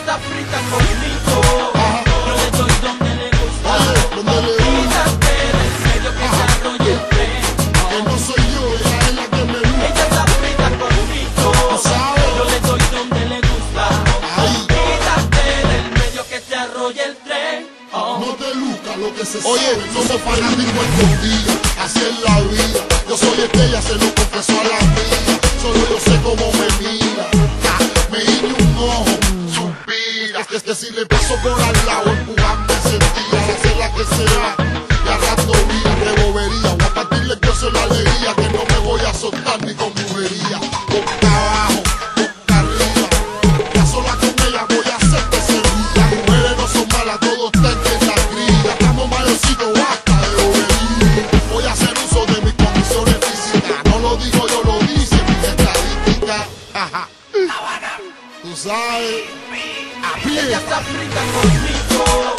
está frita conmigo. Yo le doy donde le gusta. Quítate del medio que se arrolle el tren. Que no soy yo, ella es la que me gusta. Ella está frita conmigo. Yo le doy donde le gusta. Quítate del medio que se arrolle el tren. No te lucas lo que se sabe. Oye, somos fanáticos escondidos, así es la vida. Yo soy estrella, se lo confesó a la mía. Solo yo sé cómo me mira. Me guiño un ojo, suspira. Es que si le paso por al lado, empujando sentía. Hacer la que sea, y a rato vida de bobería. Voy a partirle que eso es la alegría, que no me voy a soltar ni con brujería. Boca abajo, boca arriba. Ya sola con ella voy a hacer que se ría. Las mujeres no son malas, todo está en la cría. Estamos mayorcitos, basta de bobería. Voy a hacer uso de mis condiciones físicas. No lo digo yo, lo dice mi estadística. Tú sabes, a pie. Ella está frita conmigo.